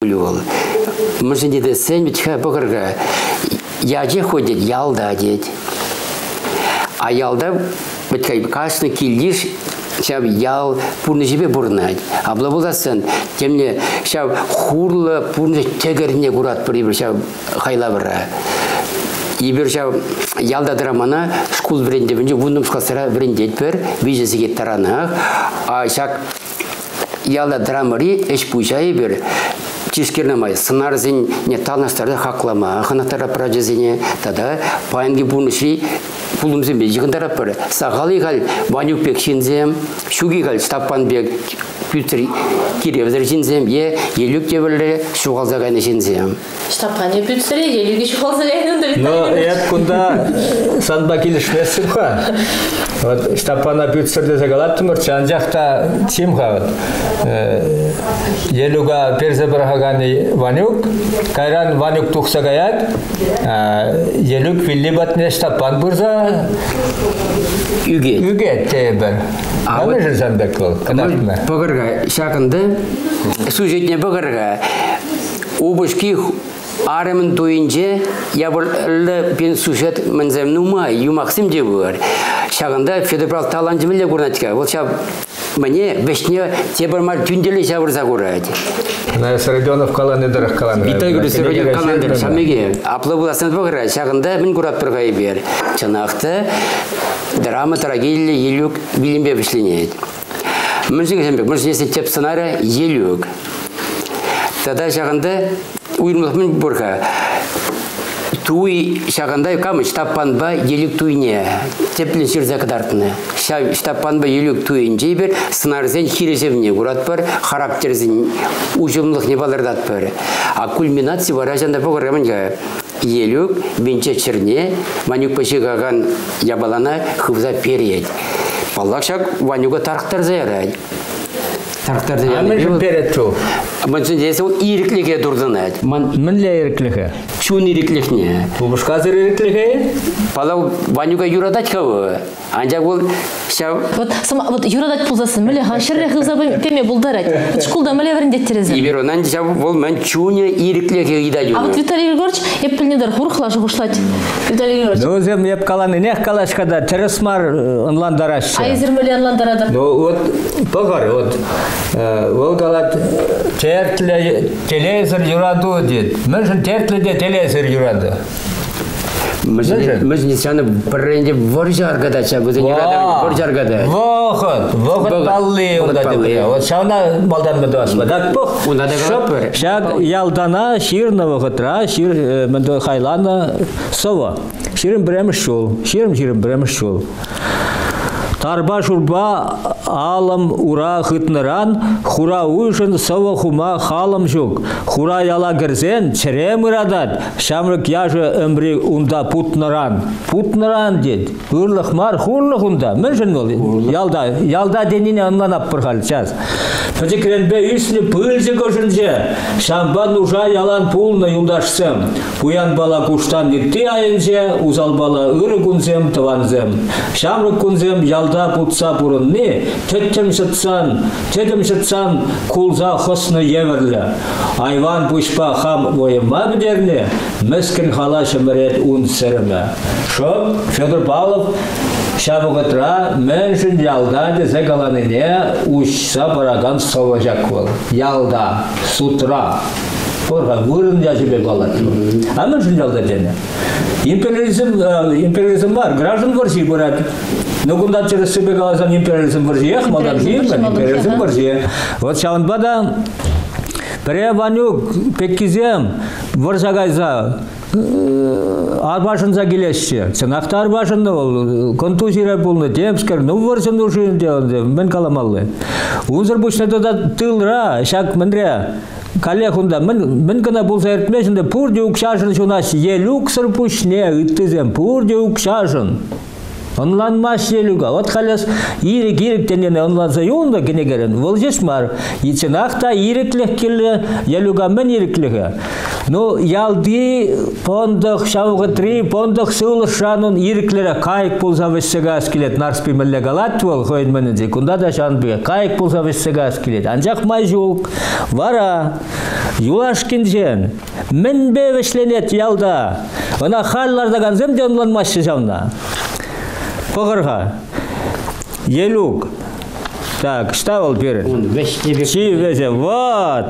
был. Мы же не десен, чха богрга. Я же ходит ялда деть. А ялда, вот как каждый килиш, сейчас ял пурны себе бурнать. А блабуласын, тем не сейчас хурла пурны тегерне гурат прибыл, сейчас хайлавра. И сейчас ялда драмана школ брендевинде, вундум школсара брендет пер, вижесиге таранах. А сейчас ялда драмари эш пужай бер. Чишкернамай, сценарзин не талнастарды хаклама, ханатара праджезине, тогда паянги буныши пулумзем бежиган тараппыр. Сағалы гал ванюк бек шинзем, шуги гал стаппан бек пютри киревзер шинзем, елюк дебілі шуғалзағайны шинзем. Штаппан пютри, елюге шуғалзағайны да но это кунда санба килишмесін ха. Вот штаппана пютрде загалаттымыр, чанжақта тимха. Елюга перзе брахаганы ванюк, кайран ванюк тухсагаят, елюк виллибатне штаппан бурза үге тебір. Аны жүрсен бек бол. Бұғырға шақынды, сюжетне бұғырға обышки арымын тойынже, ябырлы пен сюжет мінзем нумай, юмақсым де бұғыр. Шағында федерал таланжы мүлі көрнатыға. Ол шақ мне вешне тебірмар түнделі шабырза көрайды. Сарабионов каланы дырық каланы. Битай көрі Сарабионов каланы дырық шамеге. Аплы бұласыныз бұғырға. Шағында мен көрат бірғай бер. Чанақты драма, трагедия, елюк билімбе бішленеді. Мүншін кәсембек, мүншін есі теп сценария елюк. Тада шағында уйырмылық мен бұрға. Туй шағанда камы штаппанба елік туйне. Теплін шырза кыдартыны. Штаппанба елік туйынже бір сценарзен хиреземне құрат бір, характерзен ұжымлық не балырдат бір. А кульминация варажанда бұғырғамынға елік, бенче черне, манюк пашығаған ябалана хывза перед. Баллақ шақ ванюға тарықтар зайрай. Тарықтар зайрай. Амын перед чу? Мыншын десе ол ирикліге дұрдын әд. Мінле ирикліге? Чун ирикліхне. Тубышқазыр ирикліге? Балау ванюға юрадать кавы. Анжақ ол вот юрадать пулзасын, мүлі ханшырре хызабы пеме бұлдарать. Шкулда мүлі варендеттерезі. Ибер онан ол мен чуне ирикліге ида юны. А вот Виталий Григорьевич еппілнедер хурхлашы хушлать. Виталий Григорьевич. Ну, зем еп каланы нех калашкада, тересмар онландарашы. А изір мүлі онландарадыр? Ну, вот, погар, вот. Ол калат телевизор юраду дед. Мүшін тертліде телевизор юраду. Мы не сяны бренде воржаргада чабызы не радар воржаргада. Вохот балли ундады. Вот шауна балдан мыды асма. Так пох. Шопыр. Шаг ялдана ширна вохотра, шир мыды хайлана сова. Ширим біреміш шол. Ширим біреміш шол. Тарба шурба алам ура хытныран, хура уйшын сова хума халам жук. Хура яла герзен, черем ырадат, шамрык яжы өмбри унда путныран. Путныран дед, ырлық мар хурлық унда. Мүншін ол, ялда деніне анланап пырхал, час. Пәтекренбе үсіні пылзы көшінже, шамбан ұжа ялан пулны юлдашсым. Пуян бала куштан дикти айынже, узал бала ыры күнзем, тыванзем. Шамрык күнзем ялда путса бұрынны, тетім шытсан кулза хосны еверлі. Айван пұшпа хам ойыма бідерні, мүскін хала шымырет ұн сірімі. Шоп, Федор Павлов шабығытра мәншін ялда дезе қаланыне ұшса бараган соважак бол. Ялда, сутра. Порға, вырын яжыбе балады. А мәншін ялда дене. Империализм бар, граждан варши бұрады. Но кунда через себе галазан империализм варшиях, малдан жием, империализм варшие. Вот шаванбада преванюк пеккизем варшагайза арбашынса келесші. Ценақта арбашынды ол, контузия болны, темскер, ну варшын ушын деланды, мен каламалы. Унзыр бұшнады да тылра, шак міндре. Коллегунда, мен кана болса әртмешінде пұрды ұқшашын шунаш, елук сыр пұшне, үттізем, пұрды ұқшашын. онланмас елуга. Вот халас ирик тенене онланса юнда кенегерен. Вол жеш мар. Ичинахта ириклех келе елуга мен ириклеге. Ну ялди пондох шаугатри пондох сулшанун ириклере кайык пулса вессега скелет нарспи мелле галат вол хойн менеди. Кунда да шанбе кайык пулса вессега скелет. Анжак майжук вара юлашкинжен. Мен бевешленет ялда. Она халларда ганзем денланмас шижамна. Погырга. Елук. Так, ставил перед. Чи везе. Вот.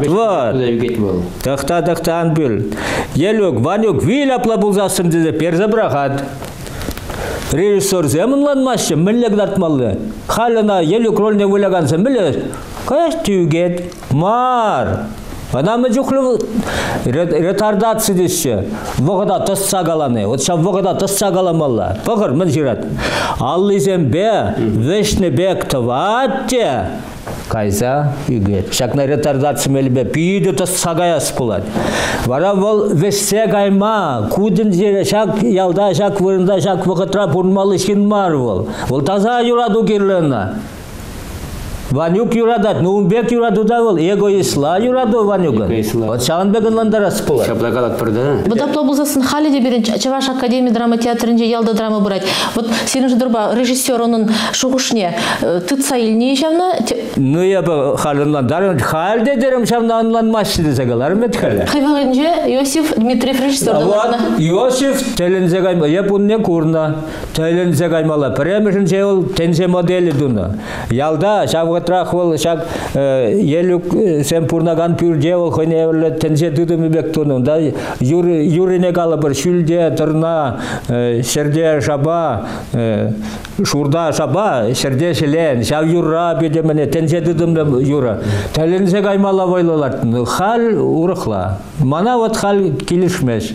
Тахта анбил. Елук, ванюк, виляпла булзасын дезе перзабрахат. Режиссер земланмасшы, миллек дартмалды. Халына елук рольне вылягансы, миллек. Каяш тюгет. Мар. Анамы жүхлі ретардация деші. Вғыда тысса қаланы. Вот шап вғыда тысса қаламалла. Пықыр, мін жират. Аллизем бе, вешні бек тыватте. Кайза үгет. Шакна ретардация мелі бе, пейді тысса қаяс бұлад. Вара бол вешсе қайма, кудын жері, шак ялда, шак вырында, шак вғытра бұрмалы шын мар бол. Ол таза юраду керліна. Ванюк юрадат, Нумбек юраду да был, эгоисла юраду Ванюган. Вот Шағанбегін ландарас бұлар. Шаплақалат бұрды. Бұдапла болзасын халі де берін Чаваш Академия драма театрынде ялда драма бұрайд. Вот сенің жыдырба режиссер оның шуғышне тытса еліне жавна? Ну я бы халын ландарым, халде дерім шавна анланмашы десе қаларым ет халі. Хайвағынже Иосиф Дмитриев режиссер вот Иосиф тәлінзе қайма, епунне курна, тәлінзе қаймала. Премешін же ол тензе модели дуна. Ялда шавға трахвал шак елук сен пурнаган пюрде ол хойне тенже дудым бектону да юрине кала бір шүлде тұрна шерде шаба шурда шаба шерде шелен шав юра беде мене тенже дудым юра тәлензе каймала вайлалар хал урықла мана вот хал келішмеш.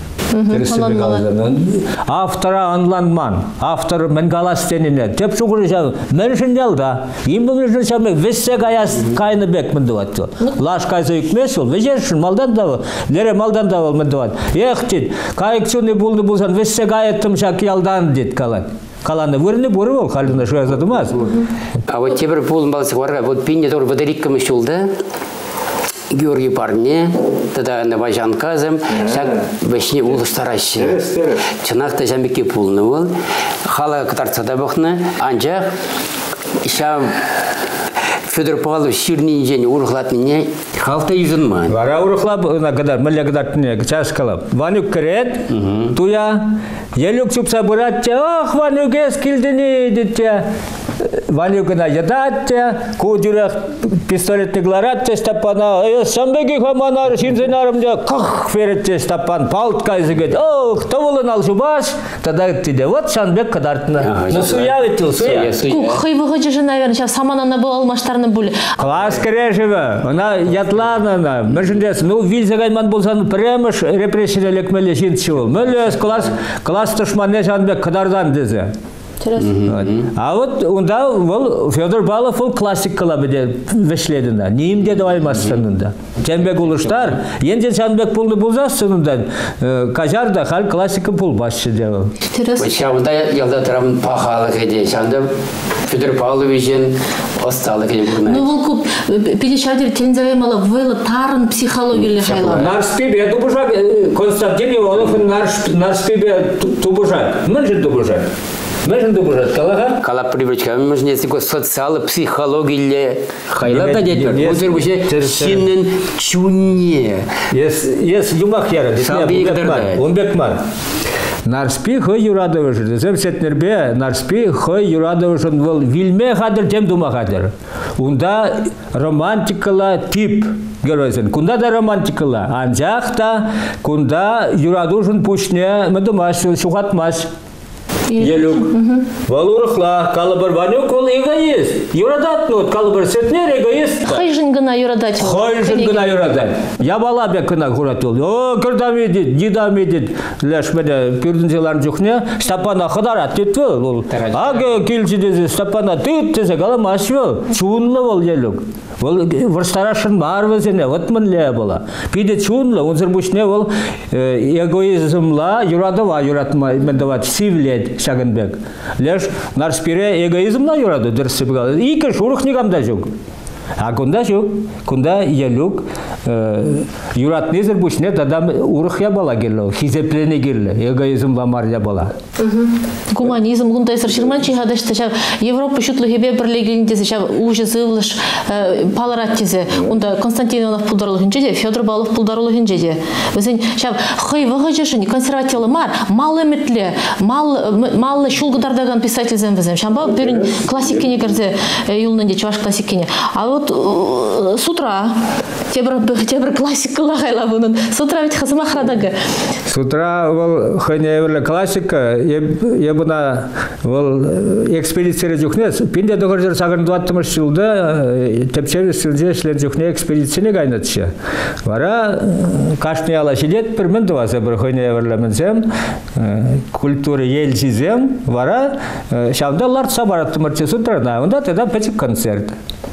Автора анланман, автор менгалас теніне. Теп шуғыры жау, мәрішін жалда. Имбімішін шамы вессе қаяс қайны бек міндуатты. Лаш қайса үкмес ол, вежершін малдан давыл, лере малдан давыл міндуат. Ехтет, қайықшыны бұлды бұлсан, вессе қайыттым шак ялдан дед қалан. Қаланы вырыны бұры ол, қалдына шуға задымаз. А вот тебір болын балысы қорға, вот пенде тұр водориккамы шулды. Георгий Парне, тогда на Важанказом, шаг вешне улыстараще. Чынақта жамбеке пулны ол. Хала катарцада бақны, анжақ, ша Федор Павлов ширнин жені урықлатыне халта юзынман. Вара урықлап, қадар, мүлі қадартыне, час қалап. Ванюк кірет, туя, елюк чупса бұратте, ох, Ванюк ескілдіне, дитте. Ванюкына ядатте, кудюрек пистолетный гларатте Стапана, самбеги хаманар, шинзенарымда, ках, феретте Стапан, палт кайзыгет, ох, тавылын алжубаш, тогда тиде, вот Шанбек кадартына. Ну, суя ветил, суя. Хайвығы жежі, наверное, сейчас саманана бұл алмаштарны бұл. Класс кережеве, она ятланана, мәжіндес, ну, вильзагайман болсан, премыш репрессия лекмеле жинтшыл. Мөлес класс тышманне Шанбек кадардан дезе. А вот онда ол Федор Балов ол классик кылабыде вешледінда. Нейімде де аймастынында. Тембек улыштар, енде Шанбек пулны бұлзастынында. Кажарда хал классика пул басшы девыл. Шавында ялда тұрам пахалық еде. Шавында Федор Павловичен осталық еде бұрна. Ну, ол көп, педешадер тензавемала вэлы тарын психологиялы хайлар. Нарспибе тубужак, Константин Иванов нарспибе тубужак. Мін жын тубужак. Мәжін дұбырат қалаға? Қалап привычка, мәжін есі социалы, психологиялы хайлар да дедір. Өзір бұшы сенің чуне. Ес юмақ яры. Онбек мар. Нарспи хой юрадовы жүрді. Земсетнербе нарспи хой юрадовы жүрді. Ол вилме қадыр, тем дума қадыр. Онда романтикала тип. Геройсен. Кунда да романтикала. Анжақта, кунда юрадушын пушне, мәдумаш, шуғатмаш. Елук. Валурықла, калыбыр Ванюк ол эгоист. Юрадат нот, калыбыр сетнер эгоист. Хайжын гына юрадат. Хайжын гына юрадат. Я бала бек кына куратыл. О, кырдам едет, дидам едет. Леш мене пүрдінзеларын жүхне, Стапана қыдарат детвел. Аге келші дезе, Стапана тыт дезе, каламаш вел. Чуынлы ол елук. Ол варстарашын бар везене, вот мінле бола. Пиде чуынлы, онзыр бұшне ол эгоизмла юрадова юратма мендават сивлет. шагынбек. Леш нарспире эгоизмна юрады дырсы бігал. Икі журық негамда жүк. А кунда жүк, кунда елюк юратны зір бүшіне дадам урық я бала келі, хизеплене келі, эгоизм ламар я бала. Гуманизм, кунда сыр шырманчы хадашты, Европа шутлы хебе бірлегіліндесі, уже зывлыш палараттезі, онда Константин Иванов пулдарылығын жеде, Федор Балов пулдарылығын жеде. Өзін, хай вағы жешін, консервативлы мар, мал әмітлі, мал шулғыдардаған писательзен візім. Шамба бірін классик кене кірді, юлнынде, чуваш классик кене. А вот с утра, тебір классик қылағайла бұнын, с утра ведь хазыма храдагы. С утра ол хыне классика, ебына ол экспедиция жүхнес, пенде доғыржыр сағырын 20 жылда тепчеві сілде шлер жүхне экспедицияне қайнатшы. Вара кашны ала шедет бір мінді васы бір хыне еверлемінсем, культуры ел жизем, вара шавда ларт сабаратты мұрчы с утра, онда тогда пәтік концерт.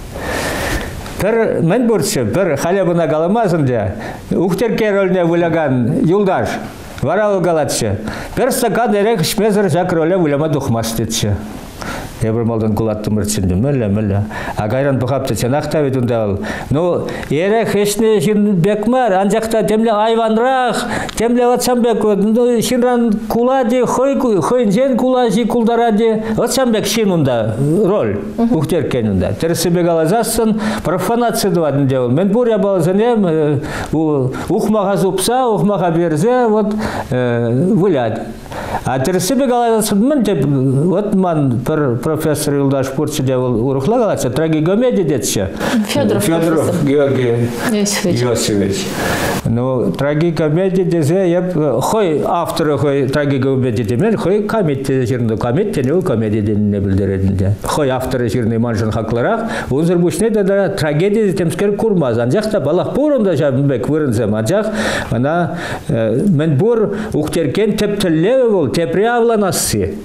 Мен бұртшы, бір халебына қаламазында, ұқтерке рөліне вылagан юлдаш, варалы қалатшы. Бір стакан әрек ішмезір жак рөлі вылама дұқмас детші. Ебір малдан құлаттым ұртшынды, мүлі. А қайран бұқапты, сен ақтавет ұнда ол. Ну, ерек ешіне жын бекмар, анжақта темле айванрақ, темле ватсамбек, шынран кулади, хойн жен кулажи кулдаради, ватсамбек шын ұнда роль, ұқтеркен ұнда. Терсібек алазасын, профанация дуадын деуіл. Мен бұря балазанем, ұқмаға зупса, ұқмаға берзе, вот, вылад. А терсібек алазасын мен деп, вот ман профессор Юлдаш Пурчы деп ұрықла қалатса, трагикомедия детші. Федоров Георгий Иосифович. Ну, трагикомедия дезе, еп, хой авторы хой трагикомедия демен, хой комедия жерінде, комедия, комедия деніне білдіредінде. Хой авторы жерінде манжын хақларақ, онзыр бүшіне да трагедия темскер курмаз. Анжақта балақ бұрында жабынбек вырынзым. Анжақ, ана, мен бұр ұқтеркен тептілі бол, тепреавланасы.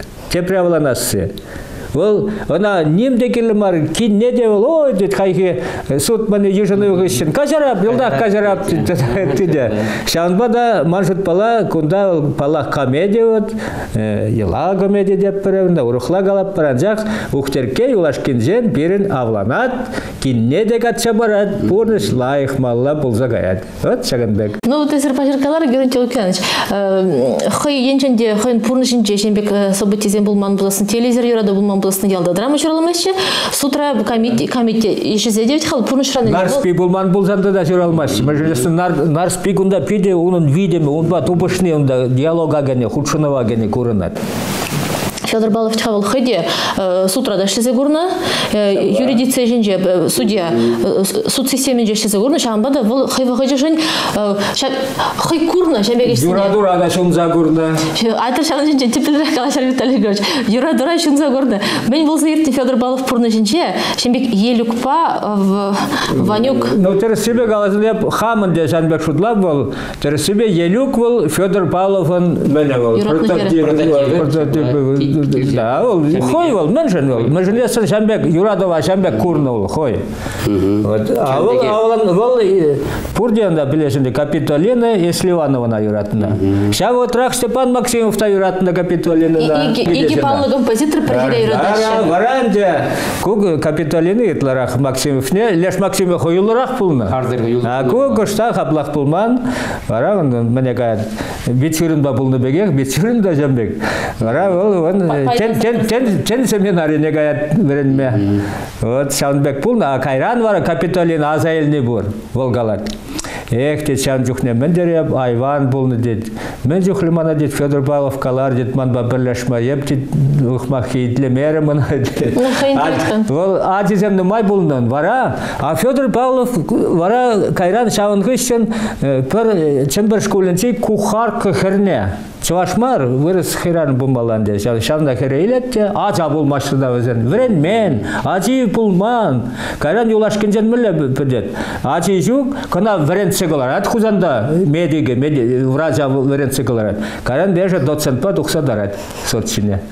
Ол, она немде келімар, кен не де ол, ой, дед, қайхе, суд мені ежіні ұғышын, кажарап, елдақ кажарап, деді. Шанба да манжыт пала, күнда пала комедия от, ела комедия деп бірі, ұрықла қалап баранжақ, ұқтерке ұлашкенжен берін авланат, кен не де қатша барад, бұрныш лайық малла бұлза қаят. Вот, Шагынбек. Ну, вот эсір пажыркалар, Георгий Лукьянович, хой енченде, хойын пурнышынче, шенбек событизен бұлман бұласын, телевизор юрады бұлман бұласын ялда драма жүраламайшы, с утра комитет ешізе девет хал пурнышраны. Нарспи бұлман бұлзанды да жүраламайшы. Мәжілесі нарспи күнда пиде, оның видеме, он ба тупышны, онда диалога гәне, худшынова гәне көрінат. Федор Балов чхавал ходе, с утра дашли гурна, юридиция женже, судья, суд системе дашли гурна, шамбада вол хайва ходжажень, хай курна, шамбегешсине. Юрадура да шунза гурна. Айтыр шаман женже, типа Калашар Виталий Григорьевич, юрадура шунза гурна. Мен был заиртный Федор Балов пурна женже, шамбег елюкпа, Ванюк. Ну, терсибе галазлеп хаман де шамбег шудла был, терсибе елюк был Федор Балов он мене был. Да, хой был, менжен был. Менжен Шамбек, Юрадова Шамбек курнул, хой. А ол пурденда билешінде Капитолина и Сливановна юратына. Ша вот Рах Степан Максимов та юратына Капитолина. И гипалны композитор проверяй юраташы. Варанде, куг Капитолина итларах Максимов не, леш Максимов юларах пулна. А куг штах аблах пулман, варан, мне говорят, битюрин ба пулны бегех, битюрин да Шамбек. Варан, Тен семинарине гаят веренме. Вот Шанбек пулна, а Кайран вара Капитолин азайльный бур, Волгалат. Эх, те чан жүхне мен дереп, Айван булны дед. Мен жүхлемана дед Федор Балов калар дед манба бірлешма еп дед ұқмақ кейтле мәрі мұна дед. Ол адиземді май булнын вара, а Федор Балов вара Кайран шавынғы үшін чын бір школінчей кухар көхірне. Чавашмар вырыс хиран бумаланде. Шавна хирейлетте, ача булмашырда өзен. Врен мен, ачи пулман. Кайран юлашкенжен мүлі пөдет. Ачи жүк, кына врен цикаларат. Хузанда медиге, врача врен цикаларат. Кайран бежа доцент па дұқса дарат. Сотчине.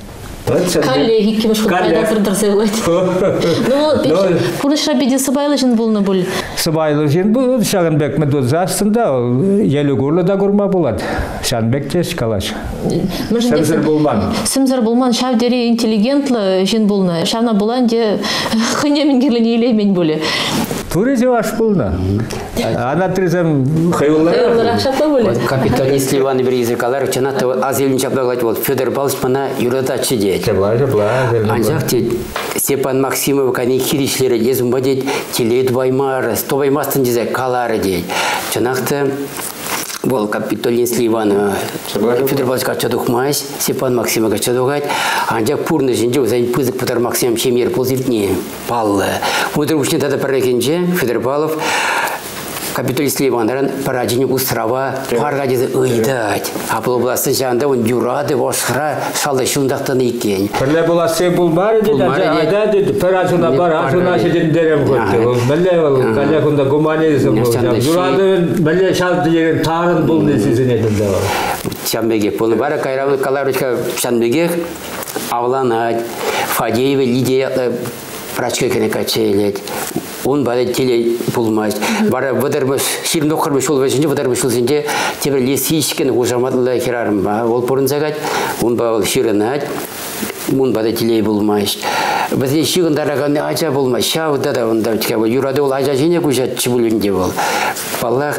Коллеги, кем шел пайда сырдырсылать. Ну, пурыш рабиде сыбайлышын болны бұл. Сыбайлышын бұл, Шағынбек мүдді астында, елі күрлі да күрма болады. Шағынбек теш калаш. Сімзір болман. Сімзір болман, шавдері интеллигентлы жин болны. Шавна болан де хынемен керлін елеймен болы. Туры жеваш болны. Ана тризем хайуллар шапа болы. Капиталист Иван Березикалар, чанаты аз елін чаплагать бол. Федор Павлович мана юратачы дейд. Анжақ дейд, Степан Максимов кәне хиришлері езім ба дейд, телейд баймары, сто баймастын дейд, калары дейд. Чанақты бол капиталист Иван Федор Павлович качадух майс, Степан Максимов качадугать. Анжақ пурны жинде, зайын пызык пытар Максим шемер ползивтне паллы. Мудыр учне тада паракенже Федор Павлов капиталист Ливандаран парадине устрава паргадизы ыйдать. А полубласы жанда он юрады вошхра шалда шундақтаны екен. Пірле боласы бұлбары деді, айда деді, парадина бар, ажуна шеден дерем көтті. Мәле ол, кәле күнда гуманизм бұл. Юрады мәле шалды еген тарын бұл несізін едінде ол. Шамбегек бұл. Бары кайравы каларычка Шамбегек авланать. Фадеева Лидия прачка кене качелет. Он бары теле пулмас. Бары выдырмыш, ширин оқырмыш ол вәжінде, выдырмыш ол сенде тебір лесишкен ұжамадылы керарым ба. Ол порын загад, он бары ширинат, он бары теле пулмас. Бізде шиғындарағаны ажа болмас. Шауыда да онда юрады ол ажа жене көжатшы бөлінде бол. Баллах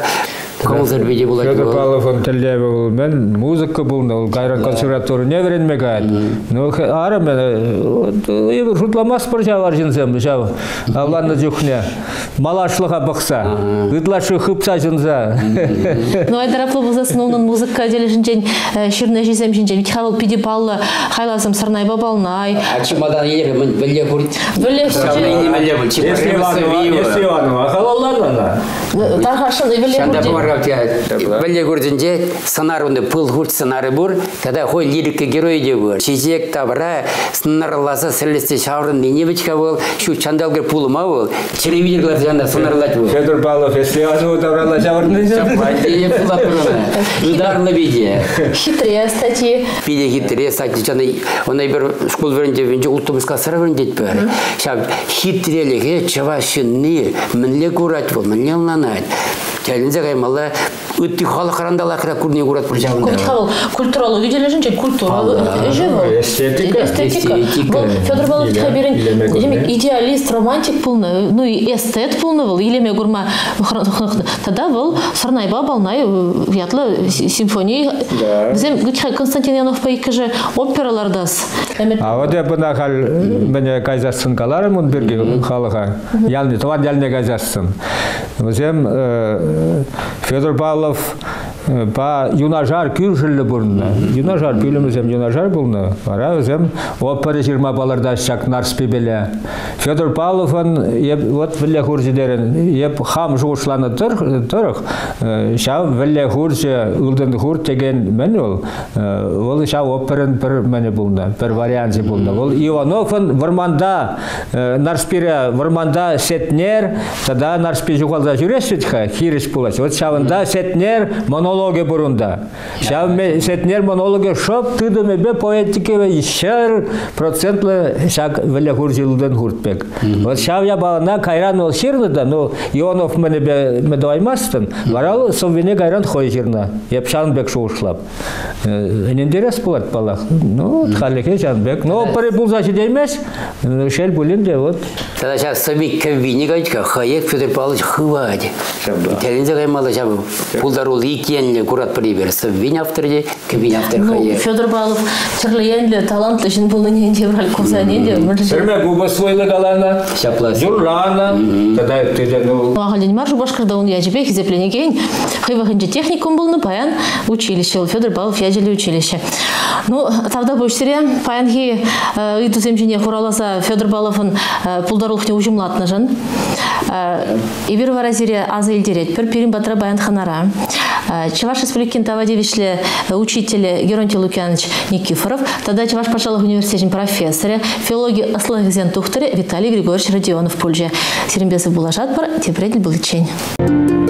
Федор Павлов он тілдебі бол, мен музыка болны, ол қайран консерваторы не веренмек ает. Ну, ары мен, жұтламас бір жавар жынзем, жав, Алланы жүхне, малашлыға бұқса, ұтлашы қыпса жынза. Ну, айдараплы болзасын, оның музыка делі жынжен, шырны жезем жынжен, витхавал пиде баллы, хайлазым сарнай бабалнай. Ачымадан елері, мен біле көрді. Біле көрді. Если Иванова, халалларына. Тархашын, біле көрді. Біле көрдінде сценарийный пыл құрт сценарий бұр, когда хой лирика герой де бұр. Шезек табыра, сценарласы сірлесте шаврын денебічка бол, шу чандалгер пулыма бол, телевизорлар жанында сценарлать бол. Федор Павлов, если Иванова табырала шаврын денебічка? Ударны биде. Хитрее статьи. Биде хитрее статьи. Онай бір школ верінде венде ұлтымызға сыра верінде бәрі. Хитреліге чавашынны мінле көрат бол, мінле ұлнанат. Кәлінзе қаймалы өтті халық арандала қыра көріне көрат бір жағында. Культуралы үйделі жынче культуралы жеві. Эстетика. Бұл Федор Павлович қаберін идеалист, романтик бұлны, ну и эстет бұлны бұл, елеме көрма. Тада бұл Сарнайба балнай ұятлы симфония. Бізем Константин Янов пайкыжы опералардас. А вот я бұна қал мәне қайзасын қаларым ұн бірге қалыға. Ялны, туан ялны қайзасын. Бізем Федор Павлов па юнажар күршілі бұрынна. Юнажар, бүлімізем юнажар бұлны. Бара өзем опера 20 баларда шак нарспебеле. Федор Павловын, вот вілі хуржидерін, еп хам жоғышланы тұрық. Шау вілі хуржы, ұлдын хур tegen мен ол шау оперын бір мәне бұлны, бір варианты бұлны. Ол Ивановын варманда, нарспире варманда сетнер, тада нарспи жоғалда жүресетіға, хиріш бұласы. Вот шауында сетнер монология бұрында. Шау сетнер монология шоп тыдымы бе поэтикеве ешер процентлы шак вілі хуржы ұлдын хуртпек. Вот шау я балына кайран ол ширныда, но Ионов мәне бе медуаймастын, варал соввене кайран хой жирна. Еп Шанбек шоушлап. Интерес болат балақ. Ну, тхалеке Шанбек. Но пары бұл заши деймес, шел бұлінде, вот. Тогда сейчас совик кавини гайчка, хаек Федор Павлович хывади. Терензе гаймалы жабы, пулдарул икенлі курат прибер. Совин авторде, кавини автор хаек. Ну, Федор Павлов чырлыенлі, талантлы жын бұл ненде, брал курсаненде. Сірме губы свойлы галана, журлана, тогда тыде, ну... Ағалден маржу башқырда он яжебе, хизеплені кейін, хывахынче техникум болны, паян училище, Федор Павлов яжелі училище. Ну, тавда бөшсіре, паянхи ұйтыземжіне құраласа Федор Павловын пулдарулықне ұжымлатны жын. Ибір варазире азы елдерет, бір перин батыра баян ханара. Чеваш Республикин Тавадевишле учитель Геронтий Лукьянович Никифоров, тогда Чеваш Пашалов университет профессоре, филологи Аслахзен Тухтаре Виталий Григорьевич Родионов Пульже. Серембезов Булажат бар, Тепредель был лечень.